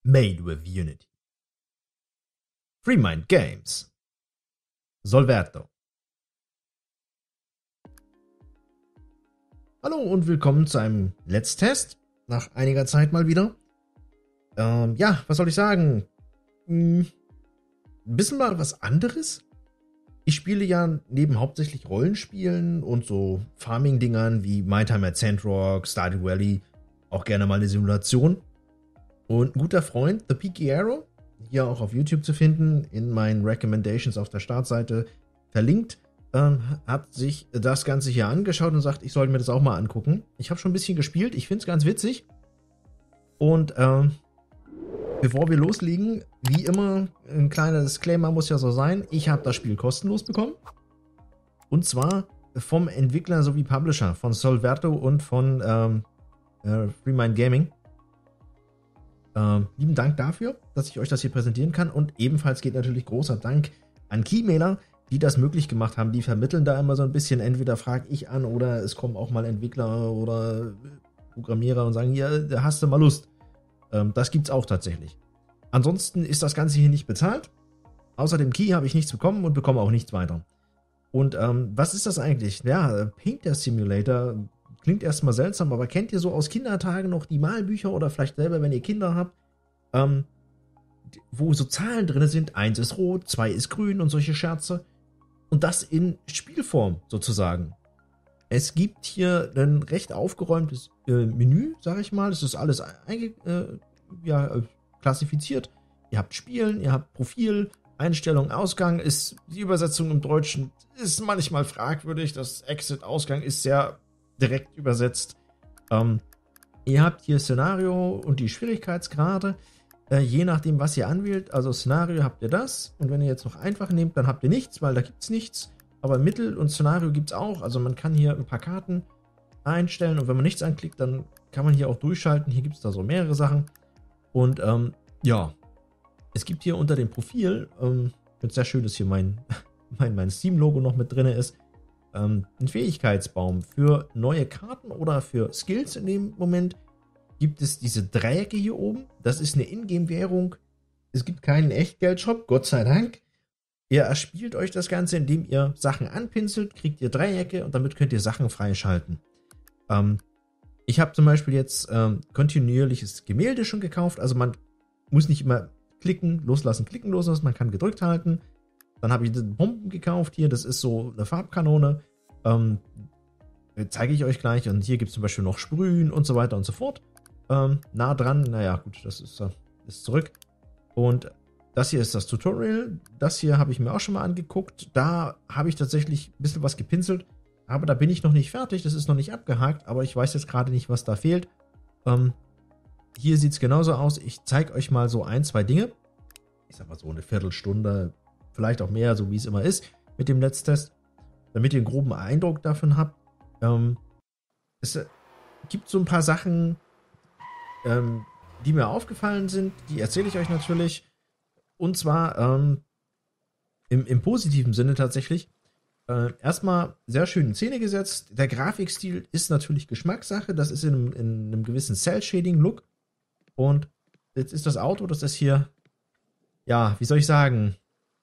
Made with Unity. FreeMind Games. Solverto. Hallo und willkommen zu einem Let's Test. Nach einiger Zeit mal wieder. Ja, was soll ich sagen? Ein bisschen mal was anderes. Ich spiele ja neben hauptsächlich Rollenspielen und so Farming-Dingern wie My Time at Sandrock, Stardew Valley auch gerne mal eine Simulation. Und ein guter Freund, The Peaky Arrow, hier auch auf YouTube zu finden, in meinen Recommendations auf der Startseite verlinkt, hat sich das Ganze hier angeschaut und sagt, ich sollte mir das auch mal angucken. Ich habe schon ein bisschen gespielt, ich finde es ganz witzig. Und bevor wir loslegen, wie immer, ein kleiner Disclaimer muss ja so sein, ich habe das Spiel kostenlos bekommen. Und zwar vom Entwickler sowie Publisher von Solverto und von FreeMind Gaming. Lieben Dank dafür, dass ich euch das hier präsentieren kann, und ebenfalls geht natürlich großer Dank an Keymailer, die das möglich gemacht haben. Die vermitteln da immer so ein bisschen, entweder frage ich an oder es kommen auch mal Entwickler oder Programmierer und sagen, ja, da hast du mal Lust. Das gibt's auch tatsächlich. Ansonsten ist das Ganze hier nicht bezahlt. Außer dem Key habe ich nichts bekommen und bekomme auch nichts weiter. Und was ist das eigentlich? Ja, Painter Simulator klingt erstmal seltsam, aber kennt ihr so aus Kindertagen noch die Malbücher oder vielleicht selber, wenn ihr Kinder habt, wo so Zahlen drin sind, 1 ist rot, 2 ist grün und solche Scherze. Und das in Spielform sozusagen. Es gibt hier ein recht aufgeräumtes Menü, sage ich mal. Es ist alles klassifiziert. Ihr habt Spielen, ihr habt Profil, Einstellung, Ausgang. Die Übersetzung im Deutschen ist manchmal fragwürdig. Das Exit, Ausgang ist sehr direkt übersetzt. Ihr habt hier Szenario und die Schwierigkeitsgrade, je nachdem, was ihr anwählt. Also Szenario habt ihr das, und wenn ihr jetzt noch einfach nehmt, dann habt ihr nichts, weil da gibt es nichts. Aber Mittel und Szenario gibt es auch. Also man kann hier ein paar Karten einstellen, und wenn man nichts anklickt, dann kann man hier auch durchschalten. Hier gibt es da so mehrere Sachen. Und ja, es gibt hier unter dem Profil, jetzt sehr schön, dass hier mein Steam-Logo noch mit drin ist, ein Fähigkeitsbaum für neue Karten oder für Skills. In dem Moment gibt es diese Dreiecke hier oben. Das ist eine Ingame-Währung. Es gibt keinen Echtgeldshop, Gott sei Dank. Ihr erspielt euch das Ganze, indem ihr Sachen anpinselt, kriegt ihr Dreiecke, und damit könnt ihr Sachen freischalten. Ich habe zum Beispiel jetzt kontinuierliches Gemälde schon gekauft. Also man muss nicht immer klicken, loslassen, man kann gedrückt halten. Dann habe ich Bomben gekauft hier, das ist so eine Farbkanone. Zeige ich euch gleich. Und hier gibt es zum Beispiel noch Sprühen und so weiter und so fort. Nah dran, naja gut, das ist zurück. Und das hier ist das Tutorial. Das hier habe ich mir auch schon mal angeguckt. Da habe ich tatsächlich ein bisschen was gepinselt. Aber da bin ich noch nicht fertig, das ist noch nicht abgehakt. Aber ich weiß jetzt gerade nicht, was da fehlt. Hier sieht es genauso aus. Ich zeige euch mal so ein, zwei Dinge. Ich sag mal so eine Viertelstunde, vielleicht auch mehr, so wie es immer ist mit dem Let's Test, damit ihr einen groben Eindruck davon habt. Es gibt so ein paar Sachen, die mir aufgefallen sind, die erzähle ich euch natürlich. Und zwar im positiven Sinne tatsächlich. Erstmal sehr schön in Szene gesetzt. Der Grafikstil ist natürlich Geschmackssache. Das ist in einem gewissen Cell-Shading-Look. Und jetzt ist das Auto, das ist hier, ja, wie soll ich sagen,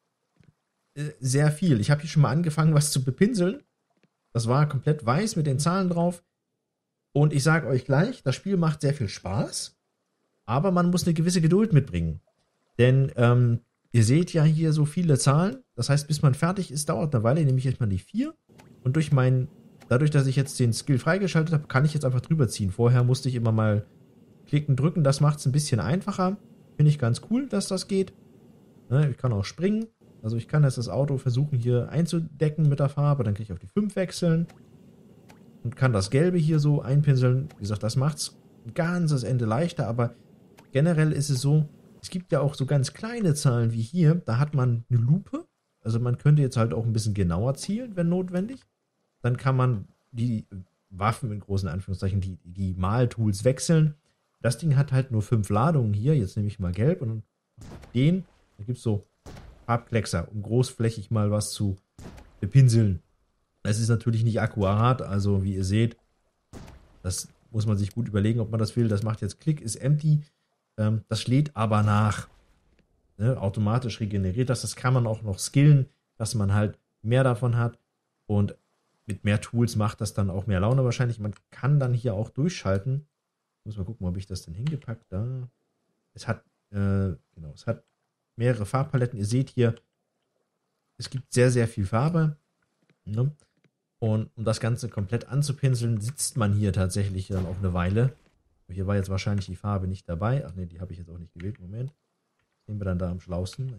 sehr viel. Ich habe hier schon mal angefangen, was zu bepinseln. Das war komplett weiß mit den Zahlen drauf. Und ich sage euch gleich, das Spiel macht sehr viel Spaß, aber man muss eine gewisse Geduld mitbringen. Denn ihr seht ja hier so viele Zahlen. Das heißt, bis man fertig ist, dauert eine Weile, nämlich jetzt mal die 4. Und dadurch, dass ich jetzt den Skill freigeschaltet habe, kann ich jetzt einfach drüber ziehen. Vorher musste ich immer mal klicken, drücken. Das macht es ein bisschen einfacher. Finde ich ganz cool, dass das geht. Ich kann auch springen. Also ich kann jetzt das Auto versuchen hier einzudecken mit der Farbe. Dann kann ich auf die 5 wechseln. Und kann das Gelbe hier so einpinseln. Wie gesagt, das macht es ein ganzes Ende leichter. Aber generell ist es so, es gibt ja auch so ganz kleine Zahlen wie hier. Da hat man eine Lupe. Also man könnte jetzt halt auch ein bisschen genauer zielen, wenn notwendig. Dann kann man die Waffen in großen Anführungszeichen, die Maltools wechseln. Das Ding hat halt nur 5 Ladungen hier. Jetzt nehme ich mal gelb und da gibt es so Farbkleckser, um großflächig mal was zu bepinseln. Es ist natürlich nicht akkurat, also wie ihr seht, das muss man sich gut überlegen, ob man das will. Das macht jetzt Klick, ist empty. Das lädt aber nach. Ne? Automatisch regeneriert das. Das kann man auch noch skillen, dass man halt mehr davon hat. Und mit mehr Tools macht das dann auch mehr Laune wahrscheinlich. Man kann dann hier auch durchschalten. Muss mal gucken, ob ich das denn hingepackt. Da. Es hat, genau, es hat mehrere Farbpaletten. Ihr seht hier, es gibt sehr, sehr viel Farbe. Ne? Und um das Ganze komplett anzupinseln, sitzt man hier tatsächlich dann auch eine Weile. Hier war jetzt wahrscheinlich die Farbe nicht dabei. Ach ne, die habe ich jetzt auch nicht gewählt. Moment. Sehen wir dann da am schlausten.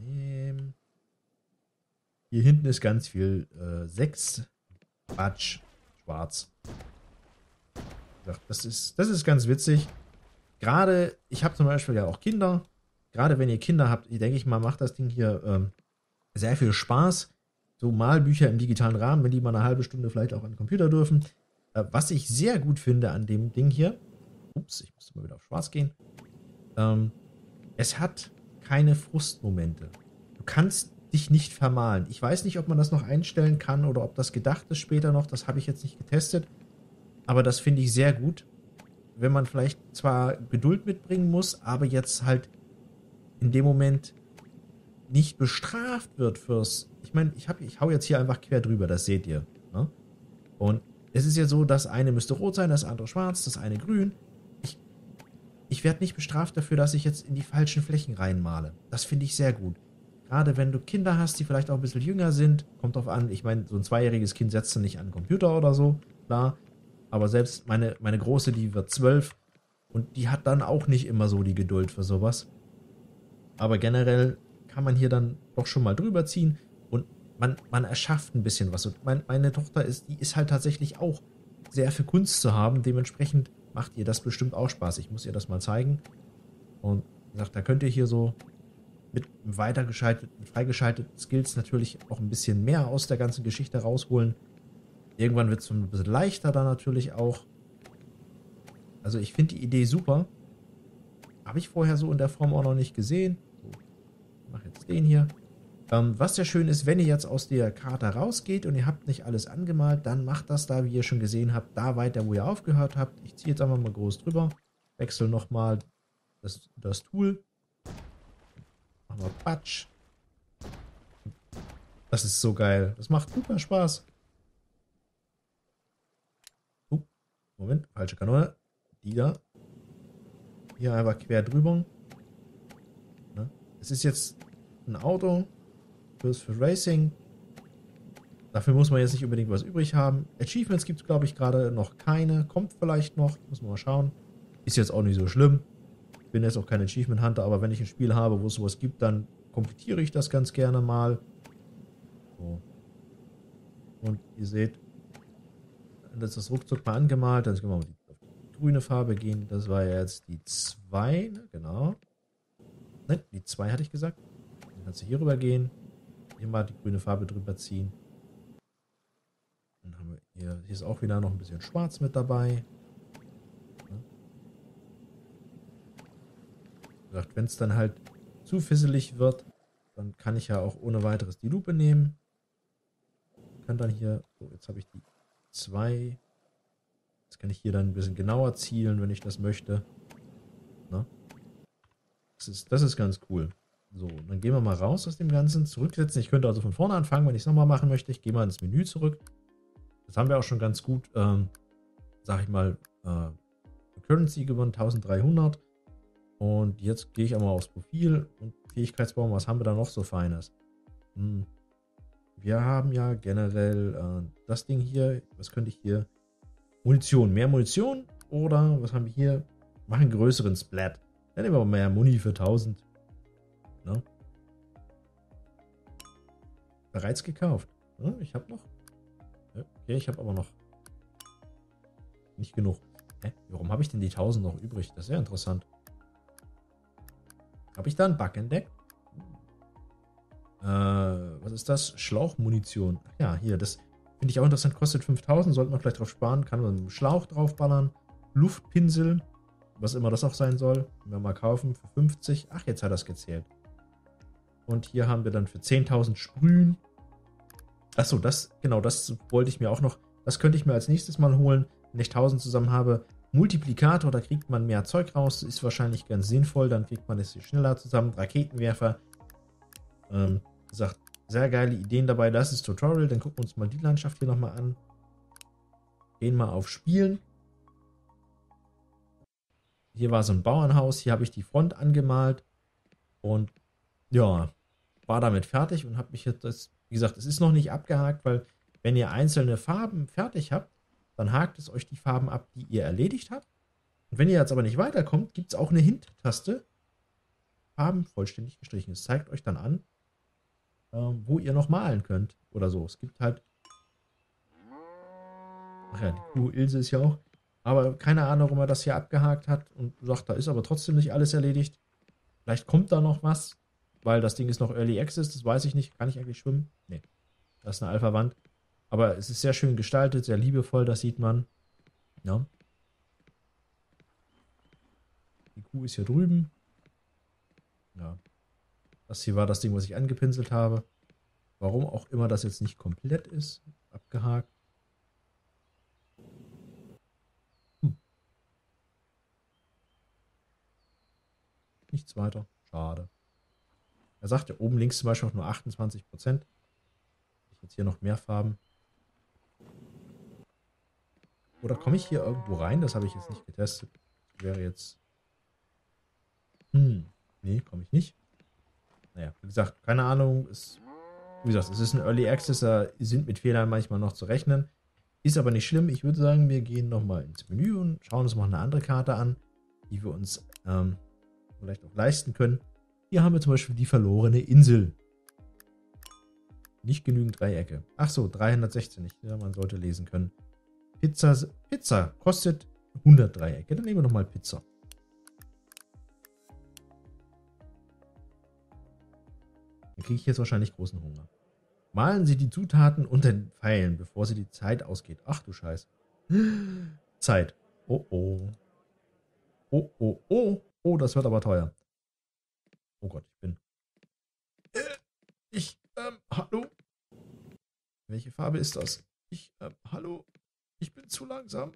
Hier hinten ist ganz viel 6 Batsch schwarz. Das ist ganz witzig. Gerade, ich habe zum Beispiel ja auch Kinder. Gerade wenn ihr Kinder habt, denke ich mal, macht das Ding hier sehr viel Spaß. So Malbücher im digitalen Rahmen, wenn die mal eine halbe Stunde vielleicht auch an den Computer dürfen. Was ich sehr gut finde an dem Ding hier, ups, ich musste mal wieder auf schwarz gehen, es hat keine Frustmomente. Du kannst dich nicht vermalen. Ich weiß nicht, ob man das noch einstellen kann oder ob das gedacht ist später noch. Das habe ich jetzt nicht getestet. Aber das finde ich sehr gut. Wenn man vielleicht zwar Geduld mitbringen muss, aber jetzt halt in dem Moment nicht bestraft wird fürs... Ich meine, ich hau jetzt hier einfach quer drüber, das seht ihr. Ne? Und es ist ja so, das eine müsste rot sein, das andere schwarz, das eine grün. Ich werde nicht bestraft dafür, dass ich jetzt in die falschen Flächen reinmale. Das finde ich sehr gut. Gerade wenn du Kinder hast, die vielleicht auch ein bisschen jünger sind, kommt drauf an, ich meine, so ein 2-jähriges Kind setzt du nicht an den Computer oder so, klar. Aber selbst meine Große, die wird 12 und die hat dann auch nicht immer so die Geduld für sowas. Aber generell kann man hier dann doch schon mal drüber ziehen und man erschafft ein bisschen was. Und meine Tochter die ist halt tatsächlich auch sehr für Kunst zu haben. Dementsprechend macht ihr das bestimmt auch Spaß. Ich muss ihr das mal zeigen. Und wie gesagt, da könnt ihr hier so mit freigeschalteten Skills natürlich auch ein bisschen mehr aus der ganzen Geschichte rausholen. Irgendwann wird es ein bisschen leichter dann natürlich auch. Also ich finde die Idee super. Habe ich vorher so in der Form auch noch nicht gesehen. So, ich mache jetzt den hier. Was sehr schön ist, wenn ihr jetzt aus der Karte rausgeht und ihr habt nicht alles angemalt, dann macht das da, wie ihr schon gesehen habt, da weiter, wo ihr aufgehört habt. Ich ziehe jetzt einfach mal groß drüber. Wechsle nochmal das Tool. Machen wir Patsch. Das ist so geil. Das macht super Spaß. Moment, falsche Kanone. Die da. Hier einfach quer drüber. Ne? Es ist jetzt ein Auto für Racing. Dafür muss man jetzt nicht unbedingt was übrig haben. Achievements gibt es, glaube ich, gerade noch keine. Kommt vielleicht noch. Muss man mal schauen. Ist jetzt auch nicht so schlimm. Bin jetzt auch kein Achievement Hunter, aber wenn ich ein Spiel habe, wo es sowas gibt, dann komplettiere ich das ganz gerne mal. So. Und ihr seht, das ist ruckzuck mal angemalt. Dann können wir mal auf die grüne Farbe gehen. Das war ja jetzt die 2, ne? Genau. Ne, die 2 hatte ich gesagt. Dann kannst du hier rüber gehen. Hier mal die grüne Farbe drüber ziehen. Dann haben wir hier ist auch wieder noch ein bisschen schwarz mit dabei. Wenn es dann halt zu fisselig wird, dann kann ich ja auch ohne weiteres die Lupe nehmen. Kann dann hier, so jetzt habe ich die 2. Jetzt kann ich hier dann ein bisschen genauer zielen, wenn ich das möchte. Na? Das ist ganz cool. So, dann gehen wir mal raus aus dem Ganzen. Zurücksetzen. Ich könnte also von vorne anfangen, wenn ich es nochmal machen möchte. Ich gehe mal ins Menü zurück. Das haben wir auch schon ganz gut, sag ich mal, Currency gewonnen, 1300. Und jetzt gehe ich einmal aufs Profil und Fähigkeitsbaum. Was haben wir da noch so Feines? Wir haben ja generell das Ding hier. Was könnte ich hier? Munition. Mehr Munition? Oder was haben wir hier? Machen größeren Splat. Dann nehmen wir mehr Muni für 1000. Ne? Bereits gekauft. Ja, ich habe noch. Okay, ich habe aber noch nicht genug. Warum habe ich denn die 1000 noch übrig? Das ist sehr interessant. Habe ich da einen Bug entdeckt? Was ist das? Schlauchmunition. Ach ja, hier, das finde ich auch interessant. Kostet 5000, sollte man vielleicht drauf sparen. Kann man einen Schlauch draufballern. Luftpinsel, was immer das auch sein soll. Wenn wir mal kaufen für 50. Ach, jetzt hat das gezählt. Und hier haben wir dann für 10.000 Sprühen. Achso, das wollte ich mir auch noch. Das könnte ich mir als nächstes mal holen, wenn ich 1000 zusammen habe. Multiplikator, da kriegt man mehr Zeug raus. Ist wahrscheinlich ganz sinnvoll. Dann kriegt man es hier schneller zusammen. Raketenwerfer. Wie gesagt, sehr geile Ideen dabei. Das ist Tutorial. Dann gucken wir uns mal die Landschaft hier nochmal an. Gehen mal auf Spielen. Hier war so ein Bauernhaus. Hier habe ich die Front angemalt. Und ja, war damit fertig und habe mich jetzt, wie gesagt, es ist noch nicht abgehakt, weil wenn ihr einzelne Farben fertig habt, dann hakt es euch die Farben ab, die ihr erledigt habt. Und wenn ihr jetzt aber nicht weiterkommt, gibt es auch eine Hint-Taste. Farben vollständig gestrichen. Es zeigt euch dann an, wo ihr noch malen könnt oder so. Es gibt halt, ach ja, die Kuh Ilse ist ja auch, aber keine Ahnung, warum er das hier abgehakt hat und sagt, da ist aber trotzdem nicht alles erledigt. Vielleicht kommt da noch was, weil das Ding ist noch Early Access, das weiß ich nicht. Kann ich eigentlich schwimmen? Nee, das ist eine Alpha-Wand. Aber es ist sehr schön gestaltet, sehr liebevoll, das sieht man. Ja. Die Kuh ist hier drüben. Ja. Das hier war das Ding, was ich angepinselt habe. Warum auch immer das jetzt nicht komplett ist. Abgehakt. Nichts weiter. Schade. Er sagt ja oben links zum Beispiel auch nur 28%. Ich jetzt hier noch mehr Farben. Oder komme ich hier irgendwo rein? Das habe ich jetzt nicht getestet. Das wäre jetzt... Nee, komme ich nicht. Naja, wie gesagt, keine Ahnung. Wie gesagt, es ist ein Early Access. Da sind mit Fehlern manchmal noch zu rechnen. Ist aber nicht schlimm. Ich würde sagen, wir gehen nochmal ins Menü und schauen uns mal eine andere Karte an, die wir uns vielleicht auch leisten können. Hier haben wir zum Beispiel die verlorene Insel. Nicht genügend Dreiecke. Ach so, 316 nicht. Ja, man sollte lesen können. Pizza kostet 100 Dreiecke. Dann nehmen wir nochmal Pizza. Dann kriege ich jetzt wahrscheinlich großen Hunger. Malen Sie die Zutaten unter den Pfeilen, bevor Sie die Zeit ausgeht. Ach du Scheiß. Zeit. Oh oh. Oh oh oh. Oh, das wird aber teuer. Oh Gott, hallo? Welche Farbe ist das? Hallo? Ich bin zu langsam.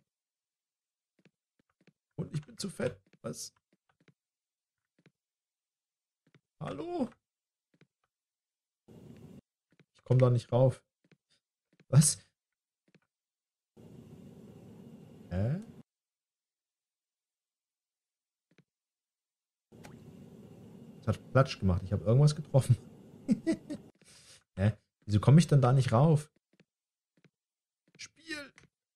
Und ich bin zu fett. Was? Hallo? Ich komme da nicht rauf. Was? Hä? Es hat Platsch gemacht. Ich habe irgendwas getroffen. Hä? Wieso komme ich dann da nicht rauf? Spiel!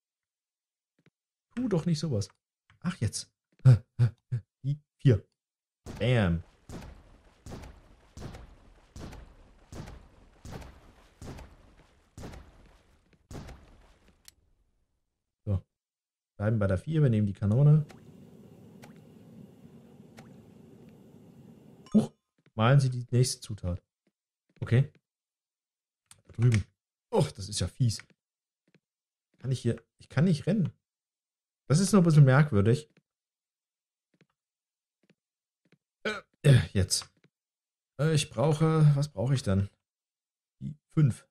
Tu doch nicht sowas. Ach, jetzt. Die 4. Bam. So. Bleiben bei der 4. Wir nehmen die Kanone. Malen Sie die nächste Zutat. Okay. Da drüben. Oh, das ist ja fies. Ich kann nicht rennen. Das ist noch ein bisschen merkwürdig. Jetzt. Was brauche ich dann? Die 5.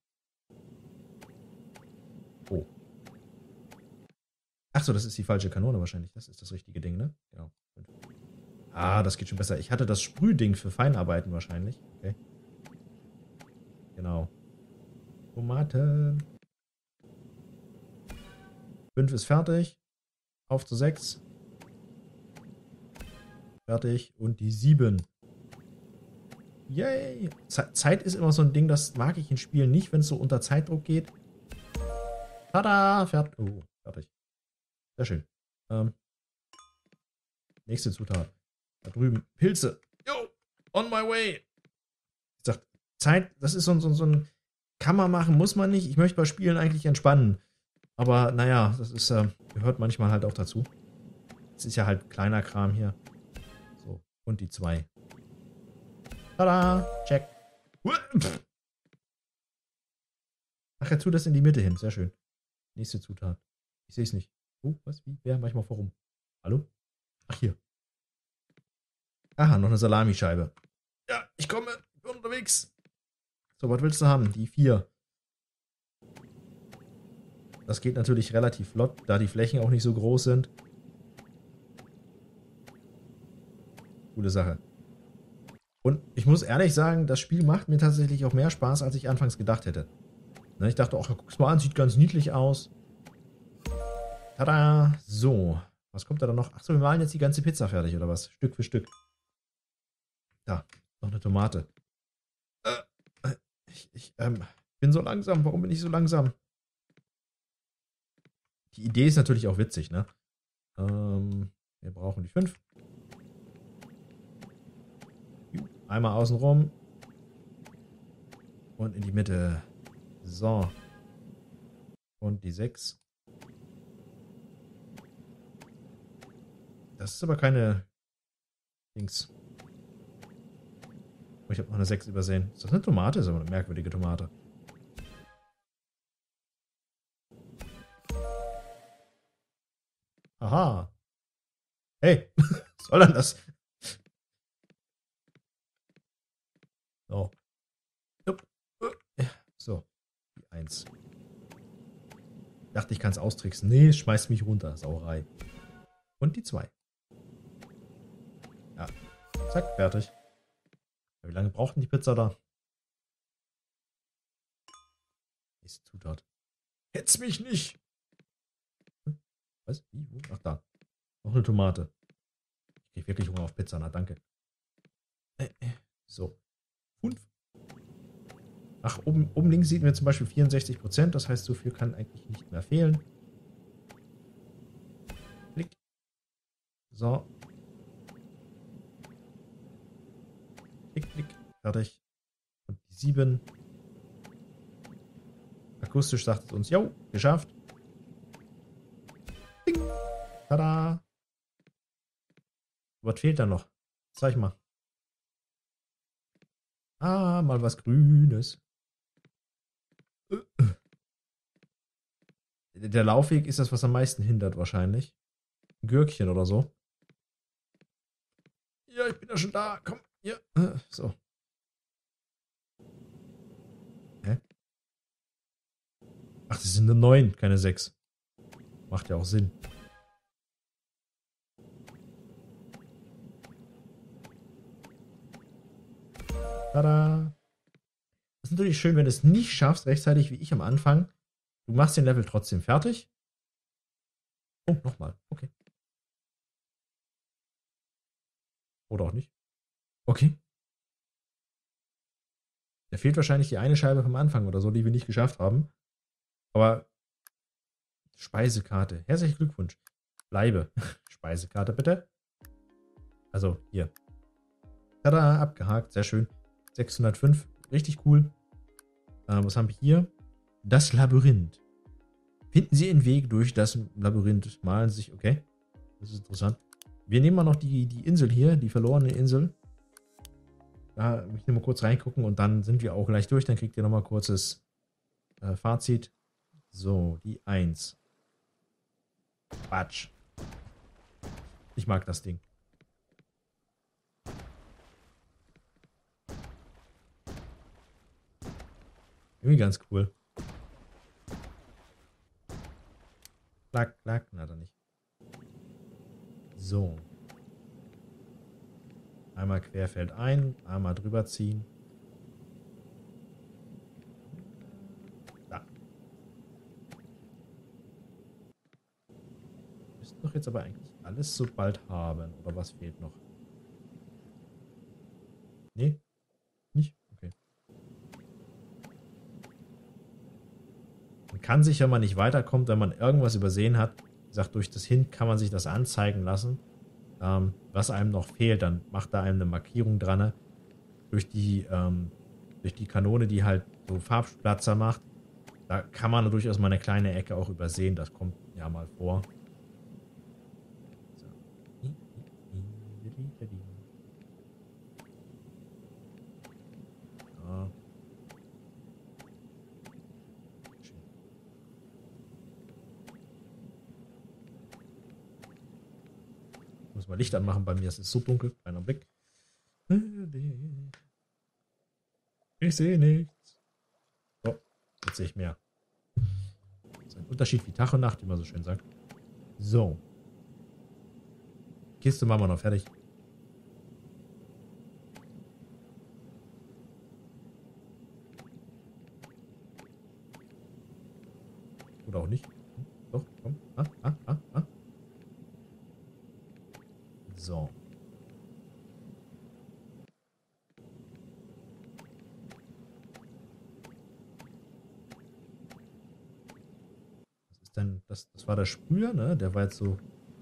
Oh. Achso, das ist die falsche Kanone wahrscheinlich. Das ist das richtige Ding, ne? Genau. 5. Ah, das geht schon besser. Ich hatte das Sprühding für Feinarbeiten wahrscheinlich. Okay. Genau. Tomaten. 5 ist fertig. Auf zu 6. Fertig. Und die 7. Yay. Zeit ist immer so ein Ding, das mag ich in Spielen nicht, wenn es so unter Zeitdruck geht. Tada! Fertig. Oh, fertig. Sehr schön. Nächste Zutat. Da drüben. Pilze. Yo, on my way. Ich sag, Zeit, das ist so ein kann man machen, muss man nicht. Ich möchte bei Spielen eigentlich entspannen. Aber naja, das ist, gehört manchmal halt auch dazu. Es ist ja halt kleiner Kram hier. So, und die 2. Tada, check. Ach, er tut das in die Mitte hin. Sehr schön. Nächste Zutat. Ich sehe es nicht. Oh, was? Wie? Wer? Manchmal warum? Hallo? Ach, hier. Aha, noch eine Salamischeibe. Ja, ich komme. Ich bin unterwegs. So, was willst du haben? Die 4. Das geht natürlich relativ flott, da die Flächen auch nicht so groß sind. coole Sache. Und ich muss ehrlich sagen, das Spiel macht mir tatsächlich auch mehr Spaß, als ich anfangs gedacht hätte. Ne, ich dachte, ach, guck's mal an, sieht ganz niedlich aus. Tada! So, was kommt da dann noch? Achso, wir malen jetzt die ganze Pizza fertig, oder was? Stück für Stück. Da, noch eine Tomate. Ich bin so langsam. Warum bin ich so langsam? Die Idee ist natürlich auch witzig, ne? Wir brauchen die 5. Einmal außenrum. Und in die Mitte. So. Und die 6. Das ist aber keine Dings. Oh, ich habe noch eine 6 übersehen. Ist das eine Tomate? Ist aber eine merkwürdige Tomate. Aha. Hey, was soll denn das? So. So. Die 1. Dachte, ich kann es austricksen. Nee, es schmeißt mich runter. Sauerei. Und die 2. Ja. Zack, fertig. Wie lange braucht denn die Pizza da? Nächste Zutat. Hetz mich nicht! Was? Wie? Wo? Ach, da. Noch eine Tomate. Ich krieg wirklich Hunger auf Pizza, na danke. So. 5. Ach, oben links sieht man zum Beispiel 64%. Das heißt, so viel kann eigentlich nicht mehr fehlen. Klick. So. Klick, klick. Fertig. Und die 7. Akustisch sagt es uns, jo, geschafft. Ding. Tada. Was fehlt da noch? Zeig mal. Ah, mal was Grünes. Der Laufweg ist das, was am meisten hindert wahrscheinlich. Ein Gürkchen oder so. Ja, ich bin ja schon da. Komm, hier. So. Hä? Ach, das sind eine 9, keine 6. Macht ja auch Sinn. Tada. Das ist natürlich schön, wenn du es nicht schaffst, rechtzeitig wie ich am Anfang. Du machst den Level trotzdem fertig. Oh, nochmal. Okay. Oder auch nicht. Okay. Da fehlt wahrscheinlich die eine Scheibe vom Anfang oder so, die wir nicht geschafft haben. Aber Speisekarte. Herzlichen Glückwunsch. Bleibe. Speisekarte bitte. Also hier. Tada, abgehakt. Sehr schön. 605. Richtig cool. Was haben wir hier? Das Labyrinth. Finden Sie Ihren Weg durch das Labyrinth. Malen Sie sich. Okay. Das ist interessant. Wir nehmen mal noch die Insel hier. Die verlorene Insel. Da will ich nur mal kurz reingucken und dann sind wir auch gleich durch. Dann kriegt ihr nochmal kurzes Fazit. So, die 1. Quatsch. Ich mag das Ding. Irgendwie ganz cool. Klack, klack. Na, dann nicht. So. Einmal querfeld ein, einmal drüber ziehen. Da. Müssten doch jetzt aber eigentlich alles so bald haben. Oder was fehlt noch? Nee? Nicht? Okay. Man kann sich, wenn man nicht weiterkommt, wenn man irgendwas übersehen hat, wie gesagt, durch das Hint kann man sich das anzeigen lassen. Was einem noch fehlt, dann macht da einem eine Markierung dran, ne? Durch die Kanone, die halt so Farbsplatzer macht. Da kann man durchaus mal eine kleine Ecke auch übersehen. Das kommt ja mal vor. So. Ja. Muss mal Licht anmachen bei mir, es ist so dunkel. Kleiner Blick. Ich sehe nichts. So, jetzt sehe ich mehr. Das ist ein Unterschied wie Tag und Nacht, wie man so schön sagt. So. Kiste machen wir noch fertig. Oder auch nicht. Doch, komm. So. Was ist denn, das war der Sprüher, ne? Der war jetzt so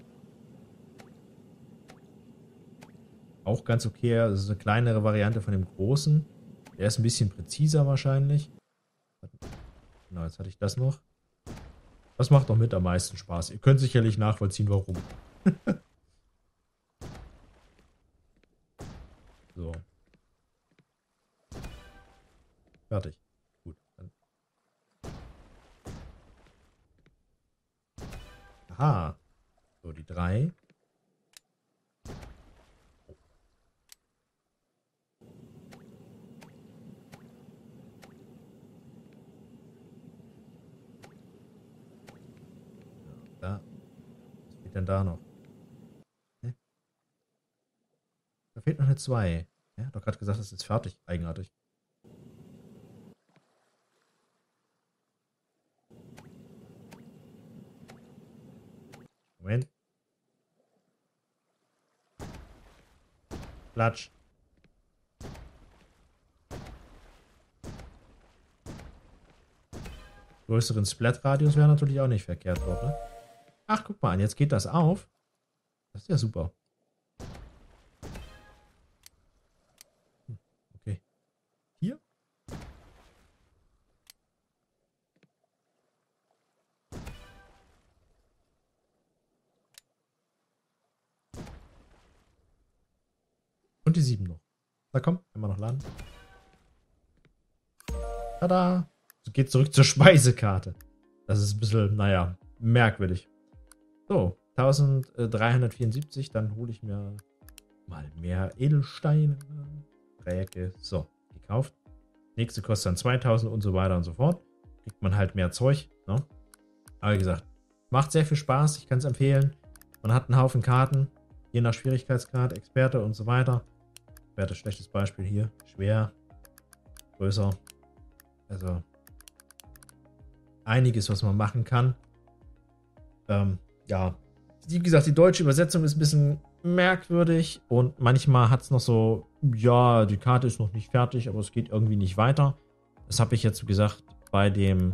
auch ganz okay. Das ist eine kleinere Variante von dem großen. Der ist ein bisschen präziser wahrscheinlich. Genau, jetzt hatte ich das noch. Das macht doch mit am meisten Spaß. Ihr könnt sicherlich nachvollziehen, warum. So. Fertig. Gut. Dann. Aha. So, die 3. Da. Was fehlt denn da noch? Hä? Da fehlt noch eine 2. Ja, hat doch gerade gesagt, es ist fertig. Eigenartig. Moment. Klatsch. Größeren Splat-Radius wäre natürlich auch nicht verkehrt dort, ne? Ach, guck mal an, jetzt geht das auf. Das ist ja super. Okay. Hier? Und die 7 noch. Na komm, einmal noch laden. Tada! Geht zurück zur Speisekarte. Das ist ein bisschen, naja, merkwürdig. So, 1374. Dann hole ich mir mal mehr Edelsteine. Dreiecke. So, gekauft. Nächste kostet dann 2000 und so weiter und so fort. Kriegt man halt mehr Zeug. Ne? Aber wie gesagt, macht sehr viel Spaß. Ich kann es empfehlen. Man hat einen Haufen Karten. Je nach Schwierigkeitsgrad, Experte und so weiter. Experte, schlechtes Beispiel hier. Schwer. Größer. Also einiges, was man machen kann. Ja, wie gesagt, die deutsche Übersetzung ist ein bisschen merkwürdig und manchmal hat es noch so, ja, die Karte ist noch nicht fertig, aber es geht irgendwie nicht weiter. Das habe ich jetzt, wie gesagt, bei dem,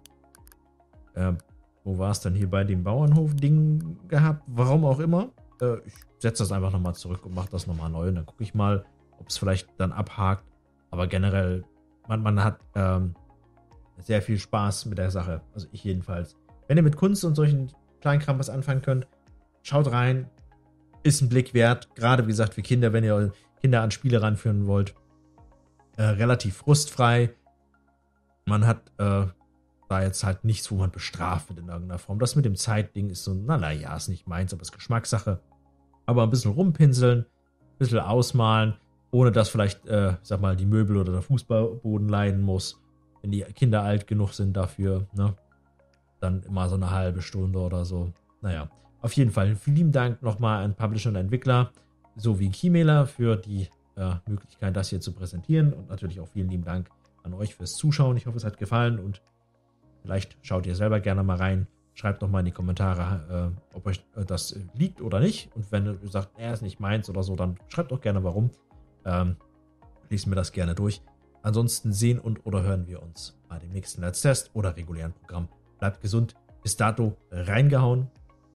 wo war es dann hier, bei dem Bauernhof-Ding gehabt, warum auch immer. Ich setze das einfach nochmal zurück und mache das nochmal neu und dann gucke ich mal, ob es vielleicht dann abhakt. Aber generell, man hat sehr viel Spaß mit der Sache. Also ich jedenfalls. Wenn ihr mit Kunst und solchen Kleinkram was anfangen könnt, schaut rein. Ist ein Blick wert. Gerade wie gesagt für Kinder, wenn ihr Kinder an Spiele ranführen wollt. Relativ frustfrei. Man hat da jetzt halt nichts, wo man bestraft wird in irgendeiner Form. Das mit dem Zeitding ist so, naja, ist nicht meins, aber ist Geschmackssache. Aber ein bisschen rumpinseln, ein bisschen ausmalen, ohne dass vielleicht, sag mal, die Möbel oder der Fußboden leiden muss. Wenn die Kinder alt genug sind dafür, ne? Dann immer so eine halbe Stunde oder so. Naja, auf jeden Fall vielen lieben Dank nochmal an Publisher und Entwickler sowie Keymailer für die Möglichkeit, das hier zu präsentieren. Und natürlich auch vielen lieben Dank an euch fürs Zuschauen. Ich hoffe, es hat gefallen und vielleicht schaut ihr selber gerne mal rein. Schreibt doch mal in die Kommentare, ob euch das liegt oder nicht. Und wenn ihr sagt, ist nicht meins oder so, dann schreibt doch gerne warum. Lesen wir das gerne durch. Ansonsten sehen und oder hören wir uns bei dem nächsten Let's Test oder regulären Programm. Bleibt gesund. Bis dato reingehauen.